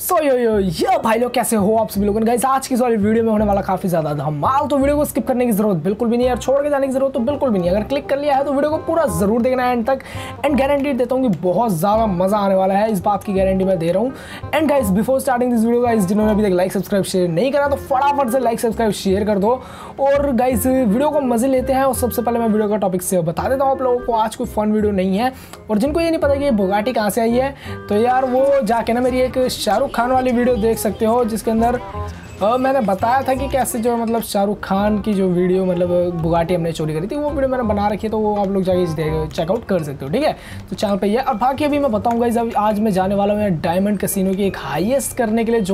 सो यो भाई लोग कैसे हो आप सभी लोगों ने। गाइस आज की वाली वीडियो में होने वाला काफी ज्यादा धमाल, तो वीडियो को स्किप करने की जरूरत बिल्कुल भी नहीं है और छोड़ के जाने की जरूरत तो बिल्कुल भी नहीं। अगर क्लिक कर लिया है तो वीडियो को पूरा जरूर देखना है एंड तक। एंड गारंटी देता हूँ कि बहुत ज्यादा मजा आने वाला है, इस बात की गारंटी मैं दे रहा हूँ। And guys before starting this video guys, जिन्होंने अभी तक लाइक सब्सक्राइब शेयर नहीं करा तो फटाफट से लाइक सब्सक्राइब शेयर कर दो। और गाइस वीडियो को मजे लेते हैं। और सबसे पहले मैं वीडियो का टॉपिक से बता देता हूँ आप लोगों को, आज कोई फन वीडियो नहीं है। और जिनको ये नहीं पता कि ये बुगाटी कहाँ से आई है तो यार वो जाके ना मेरी एक शाहरुख खान वाली वीडियो देख सकते हो, जिसके अंदर मैंने बताया था कि कैसे जो मतलब शाहरुख खान की जो वीडियो मतलब बुगाटी हमने चोरी करी थी, वो वीडियो मैंने बना रखी है, तो वो आप लोग जाके चेकआउट कर सकते हो। ठीक है, तो चैनल पे ये। और बाकी अभी मैं बताऊंगा इस आज मैं जाने वाला हूँ डायमंड कैसीनो की एक हाईएस्ट करने के लिए, जो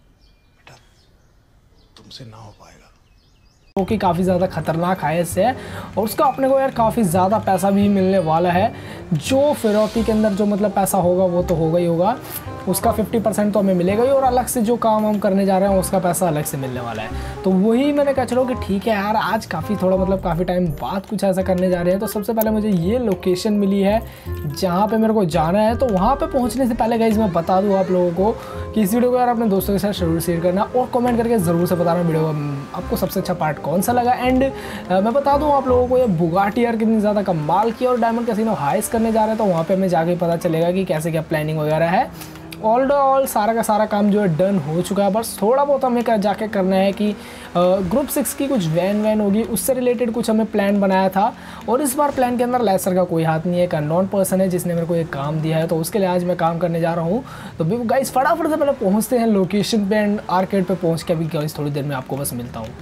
तुमसे ना हो पाएगा, कि काफ़ी ज़्यादा खतरनाक हाईएस्ट है। और उसका अपने को यार काफ़ी ज़्यादा पैसा भी मिलने वाला है। जो फिरौती के अंदर जो मतलब पैसा होगा वो तो होगा ही होगा, उसका 50% तो हमें मिलेगा ही, और अलग से जो काम हम करने जा रहे हैं उसका पैसा अलग से मिलने वाला है। तो वही मैंने कहा चलो कि ठीक है यार, आज काफ़ी थोड़ा मतलब काफ़ी टाइम बाद कुछ ऐसा करने जा रहे हैं। तो सबसे पहले मुझे ये लोकेशन मिली है जहाँ पे मेरे को जाना है। तो वहाँ पे पहुँचने से पहले गाइस मैं बता दूँ आप लोगों को कि इस वीडियो को यार अपने दोस्तों के साथ जरूर शेयर करना और कमेंट करके ज़रूर से बताना वीडियो आपको सबसे अच्छा पार्ट कौन सा लगा। एंड मैं बता दूँ आप लोगों को ये बुगाटी यार कितनी ज़्यादा कमाल की, और डायमंड कैसीनो हाईएस्ट करने जा रहे हैं। तो वहाँ पे हमें जाके पता चलेगा कि कैसे क्या प्लानिंग वगैरह है। ऑल सारा का सारा काम जो है डन हो चुका है। बस थोड़ा बहुत हमें जाके करना है कि ग्रुप 6 की कुछ वैन होगी, उससे रिलेटेड कुछ हमें प्लान बनाया था। और इस बार प्लान के अंदर लेसर का कोई हाथ नहीं है, एक अननोन पर्सन है जिसने मेरे को एक काम दिया है, तो उसके लिए आज मैं काम करने जा रहा हूँ। तो गाइस फटाफट से पहले पहुँचते हैं लोकेशन पे एंड आर्केड पे पहुँच के अभी गाइस थोड़ी देर में आपको बस मिलता हूँ।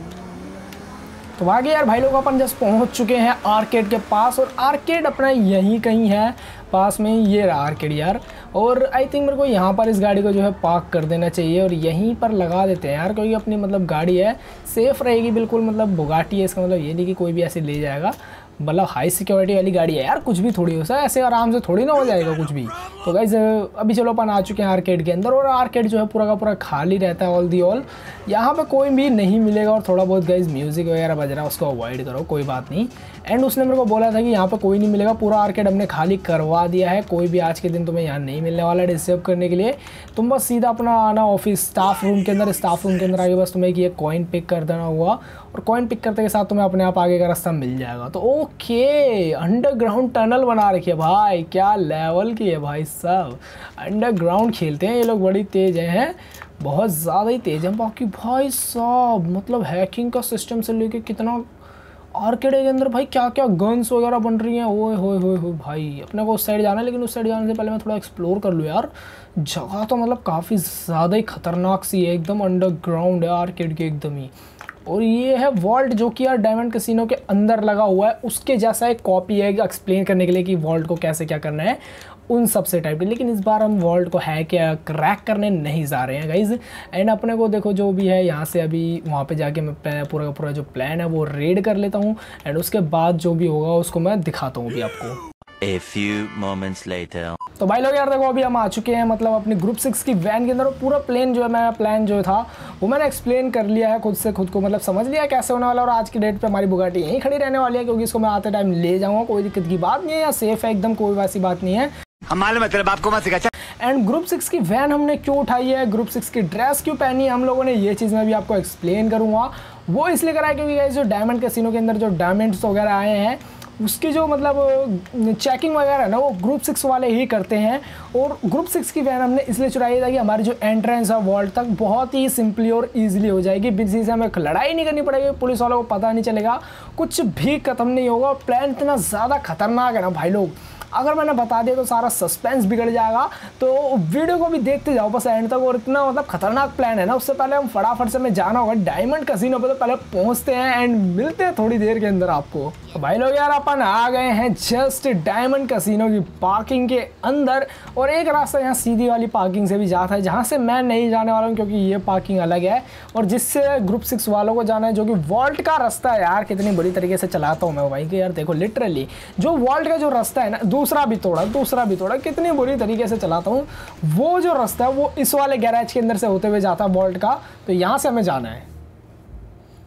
तो आगे यार भाई लोग अपन जस्ट पहुंच चुके हैं आर्केड के पास, और आर्केड अपना यहीं कहीं है पास में, ये रहा आर्केड यार। और आई थिंक मेरे को यहाँ पर इस गाड़ी को जो है पार्क कर देना चाहिए और यहीं पर लगा देते हैं यार, क्योंकि अपनी मतलब गाड़ी है, सेफ़ रहेगी बिल्कुल। मतलब बुगाटी है, इसका मतलब ये नहीं कि कोई भी ऐसे ले जाएगा, मतलब हाई सिक्योरिटी वाली गाड़ी है यार, कुछ भी थोड़ी हो सकता है, ऐसे आराम से थोड़ी ना हो जाएगा कुछ भी। तो गाइस अभी चलो अपन आ चुके हैं आर्केड के अंदर, और आर्केड जो है पूरा का पूरा खाली रहता है, ऑल दी ऑल यहाँ पे कोई भी नहीं मिलेगा। और थोड़ा बहुत गाइस म्यूज़िक वगैरह बज रहा है, उसको अवॉइड करो, कोई बात नहीं। एंड उसने मेरे को बोला था कि यहाँ पे कोई नहीं मिलेगा, पूरा आर्केड हमने खाली करवा दिया है, कोई भी आज के दिन तुम्हें यहाँ नहीं मिलने वाला डिस्टर्ब करने के लिए। तुम बस सीधा अपना आना ऑफिस स्टाफ रूम के अंदर, स्टाफ रूम के अंदर आगे बस तुम्हें ये कॉइन पिक कर देना हुआ, और कॉइन पिक करते के साथ तुम्हें अपने आप आगे का रास्ता मिल जाएगा। तो ओके, अंडरग्राउंड टनल बना रखी है भाई, क्या लेवल की है भाई साहब। अंडरग्राउंड खेलते हैं ये लोग, बड़ी तेज हैं, बहुत ज़्यादा ही तेज हैं। बाकी भाई साहब मतलब हैकिंग का सिस्टम से लेके कितना आर्केड के अंदर भाई क्या क्या गन्स वगैरह बन रही हैं। ओए होए होए होए भाई, अपने को उस साइड जाना है, लेकिन उस साइड जाने से पहले मैं थोड़ा एक्सप्लोर कर लूँ यार। जगह तो मतलब काफ़ी ज़्यादा ही खतरनाक सी है, एकदम अंडरग्राउंड है आर्केड के एकदम ही। और ये है वॉल्ट, जो कि यार डायमंड कैसीनो के अंदर लगा हुआ है, उसके जैसा एक कॉपी है एक्सप्लेन करने के लिए कि वॉल्ट को कैसे क्या करना है उन सबसे टाइप के। लेकिन इस बार हम वॉल्ट को हैक या क्रैक करने नहीं जा रहे हैं गाइज। एंड अपने को देखो जो भी है यहाँ से अभी वहाँ पे जाके मैं पूरा का पूरा जो प्लान है वो रेड कर लेता हूँ, एंड उसके बाद जो भी होगा उसको मैं दिखाता हूँ अभी आपको। A few moments later. तो भाई लोग यार देखो अभी हम आ चुके हैं मतलब अपनी ग्रुप 6 की वैन के अंदर, और पूरा प्लान जो था वो मैंने एक्सप्लेन कर लिया है खुद को, मतलब समझ लिया कैसे होने वाला है। और आज की डेट पे हमारी बुगाटी यहीं खड़ी रहने वाली है, क्योंकि इसको मैं आते टाइम ले जाऊँगा, कोई दिक्कत की बात नहीं है, सेफ है एकदम, कोई वैसी बात नहीं है। हमारे मतलब आपको मत सिखा। एंड ग्रुप 6 की वैन हमने क्यों उठाई है, ग्रुप 6 की ड्रेस क्यों पहनी है हम लोगों ने, ये चीज़ मैं भी आपको एक्सप्लेन करूँगा। वो इसलिए करा है क्योंकि जो डायमंड कैसीनो के अंदर जो डायमंड्स वगैरह आए हैं उसकी जो मतलब चेकिंग वगैरह है ना, वो ग्रुप 6 वाले ही करते हैं। और ग्रुप 6 की वैन हमने इसलिए चुराई था कि हमारी जो एंट्रेंस है वॉल्ट तक बहुत ही सिंपली और इजीली हो जाएगी, किसी से हमें लड़ाई नहीं करनी पड़ेगी, पुलिस वालों को पता नहीं चलेगा, कुछ भी खत्म नहीं होगा। और प्लान इतना ज़्यादा खतरनाक है ना भाई लोग, अगर मैंने बता दिया तो सारा सस्पेंस बिगड़ जाएगा। तो वीडियो को भी देखते जाओ बस एंड तक। और इतना मतलब खतरनाक प्लान है ना, उससे पहले हम फटाफट से हमें जाना होगा डायमंड कैसीनो पे, तो पहले पहुंचते हैं एंड मिलते हैं थोड़ी देर के अंदर आपको। तो भाई लोग यार अपन आ गए हैं जस्ट डायमंड कैसीनो की पार्किंग के अंदर, और एक रास्ता यहाँ सीधी वाली पार्किंग से भी जाता है, जहाँ से मैं नहीं जाने वाला हूँ क्योंकि ये पार्किंग अलग है, और जिससे ग्रुप 6 वालों को जाना है, जो कि वॉल्ट का रास्ता है। यार कितनी बुरी तरीके से चलाता हूँ मैं भाई कि यार देखो लिटरली जो वॉल्ट का जो रास्ता है ना, दूसरा भी तोड़ा, कितनी बुरी तरीके से चलाता हूँ। वो जो रास्ता है वो इस वाले गैराज के अंदर से होते हुए जाता है वॉल्ट का, तो यहाँ से हमें जाना है।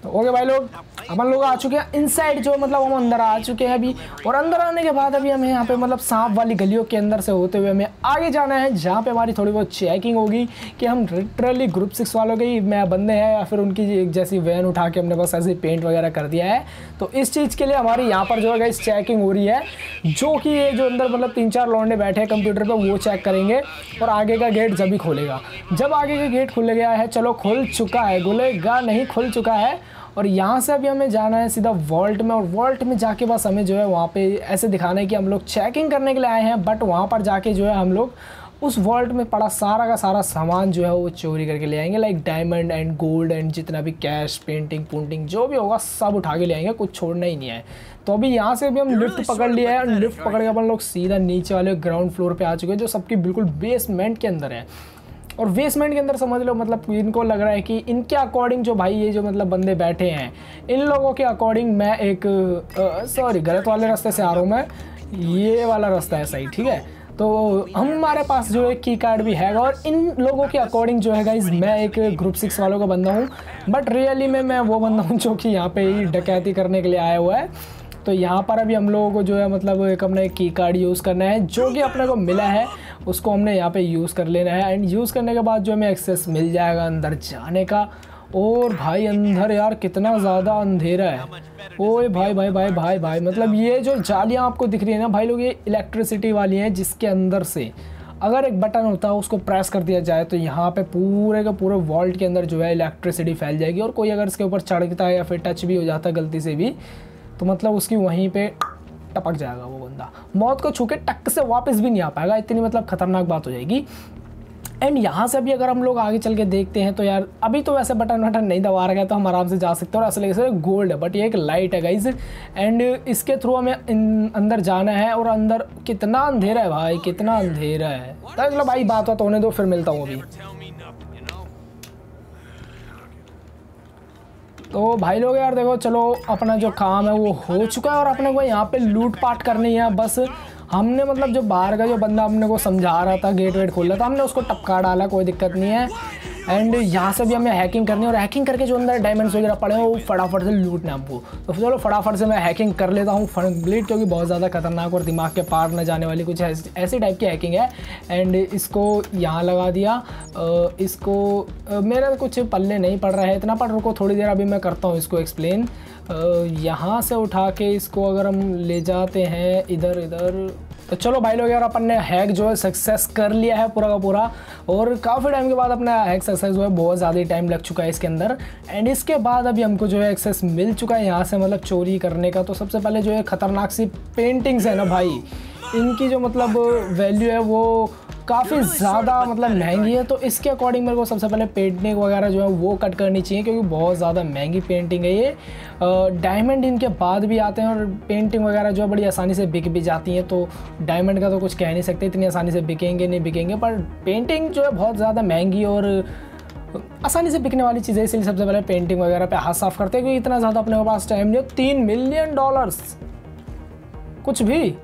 तो ओके भाई लोग, अपन लोग आ चुके हैं इनसाइड, जो मतलब हम अंदर आ चुके हैं अभी। और अंदर आने के बाद अभी हमें यहाँ पे मतलब सांप वाली गलियों के अंदर से होते हुए हमें आगे जाना है, जहाँ पे हमारी थोड़ी बहुत चेकिंग होगी कि हम लिटरली ग्रुप 6 वालों के ही बंदे हैं या फिर उनकी एक जैसी वैन उठा के हमने बस ऐसे पेंट वगैरह कर दिया है। तो इस चीज़ के लिए हमारी यहाँ पर जो है इस चेकिंग हो रही है, जो कि ये जो अंदर मतलब 3-4 लौंडे बैठे हैं कंप्यूटर पर, वो चेक करेंगे। और आगे का गेट जब भी खोलेगा, जब आगे का गेट खुल गया है, चलो खुल चुका है, खुलेगा नहीं, खुल चुका है। और यहाँ से अभी हमें जाना है सीधा वॉल्ट में, और वॉल्ट में जाके बस हमें जो है वहाँ पे ऐसे दिखाना है कि हम लोग चेकिंग करने के लिए आए हैं। बट वहाँ पर जाके जो है हम लोग उस वॉल्ट में पड़ा सारा का सारा सामान जो है वो चोरी करके ले आएंगे, like diamond and gold and जितना भी कैश, पेंटिंग पुंटिंग जो भी होगा सब उठा के ले आएंगे, कुछ छोड़ना ही नहीं है। तो अभी यहाँ से भी हम लिफ्ट पकड़ लिया है, और लिफ्ट पकड़ के अपन लोग सीधा नीचे वाले ग्राउंड फ्लोर पे आ चुके हैं, जो सबकी बिल्कुल बेसमेंट के अंदर है। और बेसमेंट के अंदर समझ लो मतलब इनको लग रहा है कि इनके अकॉर्डिंग जो भाई ये जो मतलब बंदे बैठे हैं, इन लोगों के अकॉर्डिंग मैं एक सॉरी गलत वाले रास्ते से आ रहा हूँ मैं, ये वाला रास्ता है सही, ठीक है। तो हमारे पास जो है की कार्ड भी है, और इन लोगों के अकॉर्डिंग जो है गाइज मैं एक ग्रुप 6 वालों का बंदा हूँ, बट रियली में मैं वो बंदा हूँ जो कि यहाँ पे ही डकैती करने के लिए आया हुआ है। तो यहाँ पर अभी हम लोगों को जो है मतलब एक अपना एक की कार्ड यूज़ करना है, जो कि अपने को मिला है उसको हमने यहाँ पे यूज़ कर लेना है। एंड यूज़ करने के बाद जो हमें एक्सेस मिल जाएगा अंदर जाने का। और भाई अंदर यार कितना ज़्यादा अंधेरा है, ओए भाई भाई भाई भाई भाई, मतलब ये जो जालियाँ आपको दिख रही है ना भाई लोग, ये इलेक्ट्रिसिटी वाली हैं, जिसके अंदर से अगर एक बटन होता है उसको प्रेस कर दिया जाए तो यहाँ पे पूरे का पूरे वॉल्ट के अंदर जो है इलेक्ट्रिसिटी फैल जाएगी। और कोई अगर इसके ऊपर चढ़ता है या फिर टच भी हो जाता है गलती से भी, तो मतलब उसकी वहीं पे टपक जाएगा वो बंदा, मौत को छू के टक से वापस भी नहीं आ पाएगा, इतनी मतलब खतरनाक बात हो जाएगी। एंड यहाँ से भी अगर हम लोग आगे चल के देखते हैं तो यार अभी तो वैसे बटन नहीं दबा रखा है, तो हम आराम से जा सकते हैं। और असली से गोल्ड है, बट ये एक लाइट है गाइज, एंड इसके थ्रू हमें अंदर जाना है। और अंदर कितना अंधेरा है भाई, कितना अंधेरा है। तो चलो भाई बात होने दो, फिर मिलता हूँ अभी। तो भाई लोग यार देखो, चलो अपना जो काम है वो हो चुका है, और अपने को यहाँ पे लूट पाट करनी है बस। हमने मतलब जो बाहर का जो बंदा अपने को समझा रहा था, गेट वेट खोल रहा था, हमने उसको टपका डाला, कोई दिक्कत नहीं है। एंड यहाँ से भी हमें हैकिंग करनी है, और हैकिंग करके जो अंदर डायमंड्स वगैरह पड़े हैं वो फटाफट से लूटना है हमको। तो चलो फटाफट से मैं हैकिंग कर लेता हूँ कंप्लीट, क्योंकि बहुत ज़्यादा खतरनाक और दिमाग के पार न जाने वाली कुछ ऐसी टाइप की हैकिंग है। एंड इसको यहाँ लगा दिया, इसको मेरा कुछ पल्ले नहीं पड़ रहा है इतना, पर रुको थोड़ी देर अभी मैं करता हूँ इसको एक्सप्लेन। यहाँ से उठा के इसको अगर हम ले जाते हैं इधर इधर, तो चलो भाई लोग यार अपन ने हैक जो है सक्सेस कर लिया है पूरा का पूरा। और काफ़ी टाइम के बाद अपना हैक सक्सेस हुआ है, बहुत ज़्यादा टाइम लग चुका है इसके अंदर। एंड इसके बाद अभी हमको जो है एक्सेस मिल चुका है यहाँ से मतलब चोरी करने का। तो सबसे पहले जो है ख़तरनाक सी पेंटिंग्स है ना भाई, इनकी जो मतलब वैल्यू है वो काफ़ी ज़्यादा मतलब महंगी है। तो इसके अकॉर्डिंग मेरे को सबसे पहले पेंटिंग वगैरह जो है वो कट करनी चाहिए, क्योंकि बहुत ज़्यादा महंगी पेंटिंग है ये। डायमंड इनके बाद भी आते हैं, और पेंटिंग वगैरह जो है बड़ी आसानी से बिक भी जाती हैं। तो डायमंड का तो कुछ कह नहीं सकते, इतनी आसानी से बिकेंगे नहीं बिकेंगे, पर पेंटिंग जो है बहुत ज़्यादा महंगी और आसानी से बिकने वाली चीज़ है। इसलिए सबसे पहले पेंटिंग वगैरह पे हाथ साफ करते हैं, क्योंकि इतना ज़्यादा अपने पास टाइम नहीं है। $3 मिलियन कुछ भी,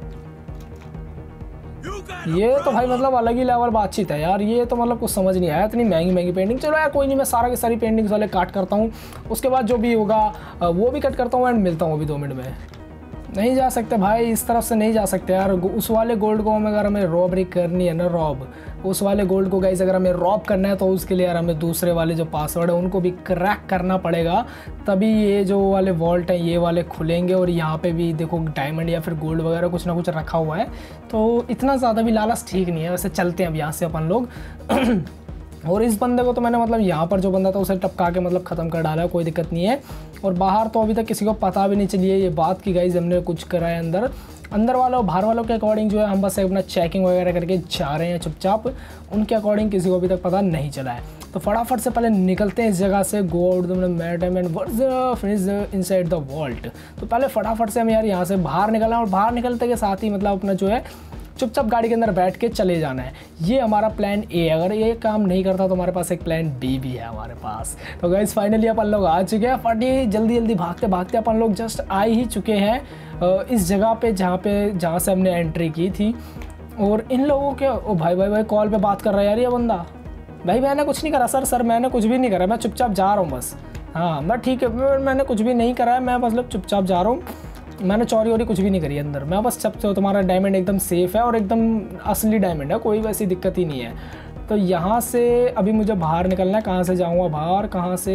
ये तो भाई मतलब अलग ही लेवल बातचीत है यार। ये तो मतलब कुछ समझ नहीं आया, इतनी महंगी महंगी पेंटिंग। चलो यार कोई नहीं, मैं सारा की सारी पेंटिंग्स वाले काट करता हूँ, उसके बाद जो भी होगा वो भी कट करता हूँ। एंड मिलता हूँ अभी 2 मिनट में। नहीं जा सकते भाई, इस तरफ से नहीं जा सकते यार। उस वाले गोल्ड को अगर हमें रॉबरी करनी है ना, उस वाले गोल्ड को गाइस अगर हमें रॉब करना है, तो उसके लिए यार हमें दूसरे वाले जो पासवर्ड है उनको भी क्रैक करना पड़ेगा, तभी ये जो वाले वॉल्ट हैं ये वाले खुलेंगे। और यहाँ पे भी देखो डायमंड या फिर गोल्ड वगैरह कुछ ना कुछ रखा हुआ है, तो इतना ज़्यादा भी लालच ठीक नहीं है। वैसे चलते हैं अब यहाँ से अपन लोग। और इस बंदे को तो मैंने मतलब यहाँ पर जो बंदा था उसे टपका के मतलब ख़त्म कर डाला है, कोई दिक्कत नहीं है। और बाहर तो अभी तक किसी को पता भी नहीं चली है ये बात की गाइस हमने कुछ करा है अंदर वालों बाहर वालों के अकॉर्डिंग जो है हम बस अपना चेकिंग वगैरह करके जा रहे हैं चुपचाप। उनके अकॉर्डिंग किसी को अभी तक पता नहीं चला है। तो फटाफट से पहले निकलते हैं इस जगह से। Go out the finish inside the vault. तो पहले फटाफट से हम यार यहाँ से बाहर निकलना है, और बाहर निकलते के साथ ही मतलब अपना जो है चुपचाप गाड़ी के अंदर बैठ के चले जाना है। ये हमारा प्लान ए। अगर ये काम नहीं करता तो हमारे पास एक प्लान बी भी है हमारे पास। तो गाइस फाइनली अपन लोग आ चुके हैं। फटी जल्दी जल्दी भागते भागते अपन लोग जस्ट आ ही चुके हैं इस जगह पे जहाँ से हमने एंट्री की थी। और इन लोगों के ओ भाई कॉल पे बात कर रहा है यार ये बंदा। भाई मैंने कुछ नहीं करा सर मैंने कुछ भी नहीं करा, मैं चुपचाप जा रहा हूँ बस। हाँ मैं ठीक है, मैंने कुछ भी नहीं करा है, मैं मतलब चुपचाप जा रहा हूँ। मैंने चोरी वोरी कुछ भी नहीं करी है अंदर। मैं बस सब तुम्हारा डायमंड एकदम सेफ़ है और एकदम असली डायमंड है, कोई वैसी दिक्कत ही नहीं है। तो यहाँ से अभी मुझे बाहर निकलना है। कहाँ से जाऊँगा बाहर, कहाँ से?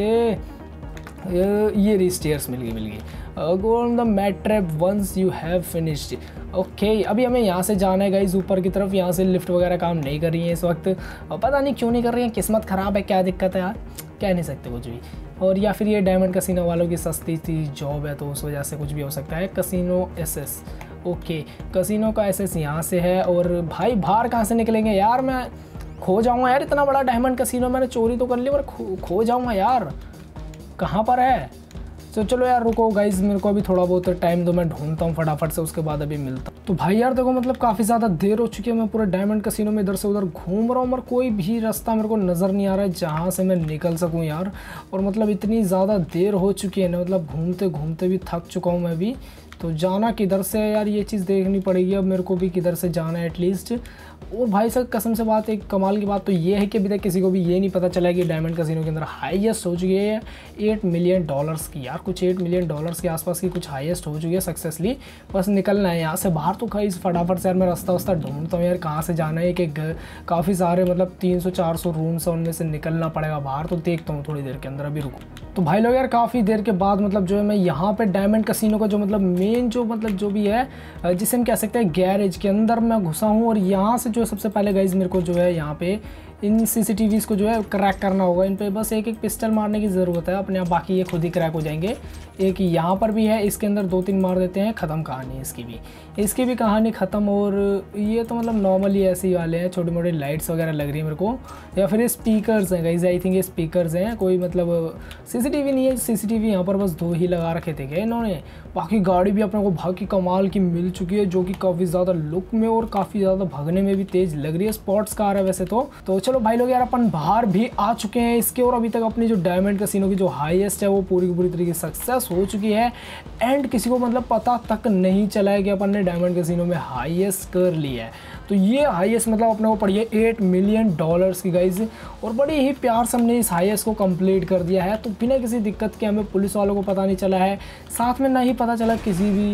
ये रही स्टेयर्स, मिल गई। Go on the mat trap once you have finished. Okay अभी हमें यहाँ से जाना है गाइस ऊपर की तरफ। यहाँ से लिफ्ट वगैरह काम नहीं कर रही है इस वक्त, पता नहीं क्यों नहीं कर रही है, किस्मत ख़राब है, क्या दिक्कत है यार, कह नहीं सकते कुछ भी। और या फिर ये डायमंड कसिनो वालों की सस्ती सी जॉब है तो उस वजह से कुछ भी हो सकता है। कसिनो एसएस, ओके कसिनो का एसएस यहाँ से है। और भाई बाहर कहाँ से निकलेंगे यार, मैं खो जाऊँगा यार, इतना बड़ा डायमंड कसिनो मैंने चोरी तो कर ली पर खो जाऊँगा यार, कहाँ पर है? तो चलो यार रुको गाइज, मेरे को अभी थोड़ा बहुत टाइम दो, मैं ढूंढता हूँ फटाफट से, उसके बाद अभी मिलता हूँ। तो भाई यार देखो मतलब काफ़ी ज़्यादा देर हो चुकी है, मैं पूरे डायमंड कसिनो में इधर से उधर घूम रहा हूँ और कोई भी रास्ता मेरे को नज़र नहीं आ रहा है जहाँ से मैं निकल सकूँ यार। और मतलब इतनी ज़्यादा देर हो चुकी है ना, मतलब घूमते घूमते भी थक चुका हूँ मैं भी। तो जाना किधर से है यार, ये चीज़ देखनी पड़ेगी अब मेरे को भी, किधर से जाना है एटलीस्ट। और भाई साहब कसम से बात, एक कमाल की बात तो ये है कि अभी तक किसी को भी ये नहीं पता चला कि डायमंड कसिनो के अंदर हाईएस्ट हो चुकी है $8 मिलियन की यार, कुछ $8 मिलियन के आसपास की कुछ हाईएस्ट हो चुकी है सक्सेसली। बस निकलना है यहाँ से बाहर। तो गाइस फटाफट से यार मैं रास्ता ढूंढता हूँ यार, कहाँ से जाना है। कि काफ़ी सारे मतलब 300-400 रूम्स है, उनमें से निकलना पड़ेगा बाहर। तो देखता हूँ थोड़ी देर के अंदर, अभी रुको। तो भाई लोग यार काफ़ी देर के बाद मतलब जो है मैं यहाँ पे डायमंड कसिनो का जो मतलब मेन जो मतलब जो भी है जिसे हम कह सकते हैं गैरेज के अंदर मैं घुसा हूँ। और यहाँ से जो सबसे पहले गाइज मेरे को जो है यहाँ पे इन CCTVs को जो है क्रैक करना होगा। इन पे बस एक पिस्टल मारने की ज़रूरत है अपने आप, बाकी ये खुद ही क्रैक हो जाएंगे। एक यहाँ पर भी है, इसके अंदर 2-3 मार देते हैं, ख़त्म कहानी इसकी भी कहानी ख़त्म। और ये तो मतलब नॉर्मली ऐसे ही वाले हैं, छोटी मोटी लाइट्स वगैरह लग रही है मेरे को, या फिर ये स्पीकर्स हैं गाइज, आई थिंक ये स्पीकर्स हैं, कोई मतलब CCTV नहीं है। CCTV यहाँ पर बस 2 ही लगा रखे थे क्या इन्होंने। बाकी गाड़ी भी अपने को बाकी कमाल की मिल चुकी है, जो कि काफ़ी ज़्यादा लुक में और काफ़ी ज़्यादा भगने में भी तेज़ लग रही है। स्पोर्ट्स कार है वैसे तो चलो भाई लोग यार अपन बाहर भी आ चुके हैं इसके। और अभी तक अपनी जो डायमंड कसिनो की जो हाईएस्ट है वो पूरी की पूरी तरीके से सक्सेस हो चुकी है। एंड किसी को मतलब पता तक नहीं चला है कि अपन ने डायमंड कसिनो में हाईएस्ट कर ली है। तो ये हाईएस्ट मतलब अपने को पड़ी है $8 मिलियन की गाइज। और बड़ी ही प्यार से हमने इस हाईएस्ट को कंप्लीट कर दिया है, तो बिना किसी दिक्कत के। हमें पुलिस वालों को पता नहीं चला है, साथ में ना ही पता चला किसी भी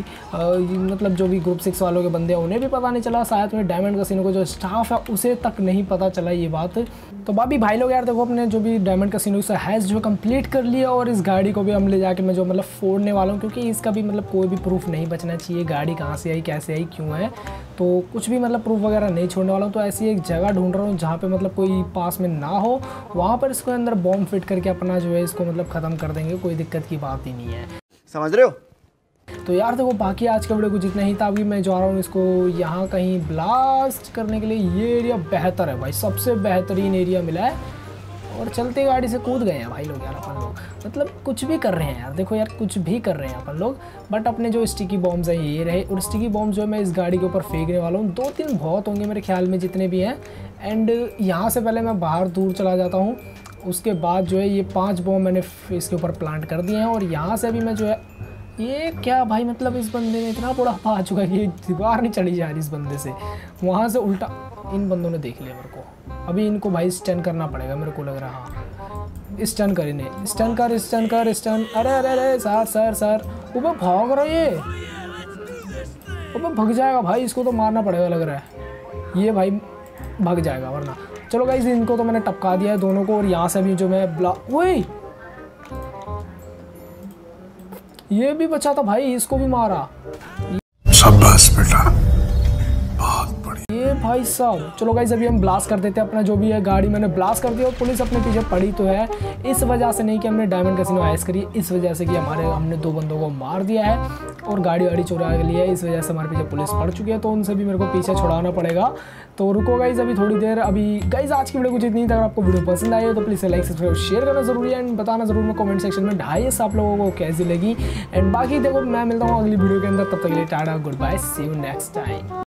मतलब जो भी ग्रुप 6 वालों के बंदे हैं उन्हें भी पता नहीं चला, साथ में डायमंड कसिनो का जो स्टाफ है उसे तक नहीं पता चला ये बात। तो भाभी भाई लोग यार देखो अपने जो भी डायमंड कसिनो से हैज़ जो कंप्लीट कर लिया। और इस गाड़ी को भी हम ले जाके मैं जो मतलब फोड़ने वाला हूँ, क्योंकि इसका भी मतलब कोई भी प्रूफ नहीं बचना चाहिए, गाड़ी कहाँ से आई, कैसे आई, क्यों है, तो कुछ भी मतलब प्रूफ वगैरह नहीं छोड़ने वाला हूँ। तो ऐसी एक जगह ढूंढ रहा हूँ जहाँ पे मतलब कोई पास में ना हो, वहाँ पर इसको अंदर बॉम्ब फिट करके अपना जो है इसको मतलब ख़त्म कर देंगे, कोई दिक्कत की बात ही नहीं है, समझ रहे हो। तो यार देखो बाकी आज का वीडियो कुछ इतना ही था। अभी मैं जा रहा हूँ इसको यहाँ कहीं ब्लास्ट करने के लिए। ये एरिया बेहतर है भाई, सबसे बेहतरीन एरिया मिला है। और चलती गाड़ी से कूद गए हैं भाई लोग यार अपन लोग, मतलब कुछ भी कर रहे हैं यार, देखो यार कुछ भी कर रहे हैं अपन लोग। बट अपने जो स्टिकी बॉम्ब्स हैं ये रहे, और स्टिकी बॉम्ब जो है मैं इस गाड़ी के ऊपर फेंकने वाला हूँ। 2-3 बहुत होंगे मेरे ख्याल में जितने भी हैं। एंड यहाँ से पहले मैं बाहर दूर चला जाता हूँ, उसके बाद जो है ये 5 बॉम्ब मैंने इसके ऊपर प्लांट कर दिए हैं। और यहाँ से अभी मैं जो है ये क्या भाई मतलब इस बंदे में इतना बुढ़ापा आ चुका है कि दीवार नहीं चढ़ी जा रही इस बंदे से। वहाँ से उल्टा इन बंदों ने देख लिया मेरे को, अभी इनको भाई स्टन करना पड़ेगा मेरे को लग रहा। हाँ स्टन कर इन्हें, स्टन कर। अरे सर ऊपर भाग रहा है ये, ऊपर भाग जाएगा भाई, इसको तो मारना पड़ेगा लग रहा है, ये भाई भाग जाएगा वरना। चलो गाइस इनको तो मैंने टपका दिया है दोनों को। और यहाँ से भी जो मैं वही ये भी बचा था भाई, इसको भी मारा। शाबाश बेटा, बहुत बढ़िया। ये भाई साहब चलो गाइस अभी हम ब्लास्ट कर देते हैं अपना जो भी है गाड़ी। मैंने ब्लास्ट कर दिया और पुलिस अपने पीछे पड़ी तो है, इस वजह से नहीं कि हमने डायमंड कसिनो हाईएस्ट करी, इस वजह से कि हमने 2 बंदों को मार दिया है और गाड़ी चुरा ली है, इस वजह से हमारे पीछे पुलिस पड़ चुकी है। तो उनसे भी मेरे को पीछे छुड़ाना पड़ेगा। तो रुको गाइस अभी थोड़ी देर। अभी गाइस आज की वीडियो कुछ इतनी। अगर आपको वीडियो पसंद आई हो तो प्लीज़ लाइक सब्सक्राइब शेयर करना जरूरी है। एंड बताना जरूर में कमेंट सेक्शन में हाईएस्ट आप लोगों को कैसी लगी। एंड बाकी देखो मैं मिलता हूँ अगली वीडियो के अंदर, तब तक के लिए tata good bye, see you next time.